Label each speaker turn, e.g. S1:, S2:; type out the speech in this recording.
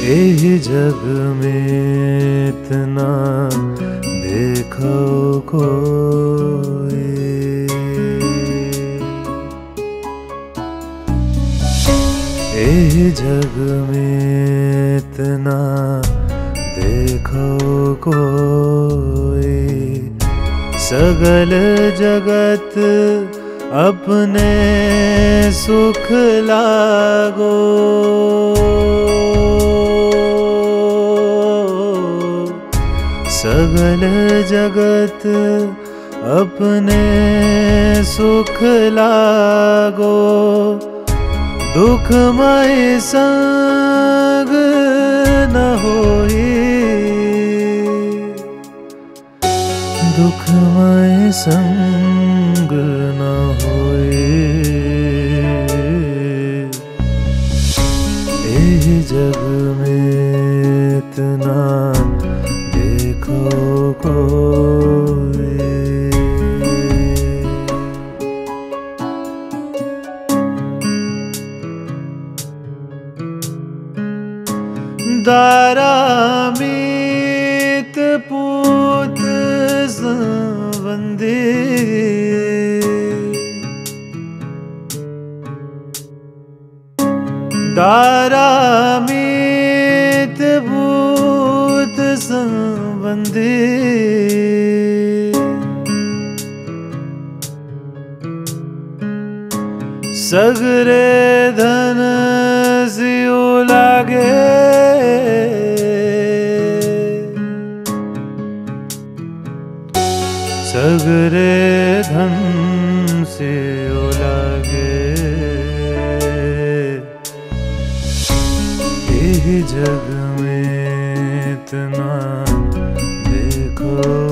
S1: एही जग में इतना देखो कोई, एही जग में इतना देखो कोई। सगल जगत अपने सुख लागो, सगल जगत अपने सुख लागो। दुखमय संग न होई, दुखमय संग न होई। एही जग में इतना देखो कोई। दारा मीत पूत संबंधी, दारा मीत पूत संबंधी। सगरे धन सियो लागे, सगरे धन सियो लागे। एही जग में इतना देखो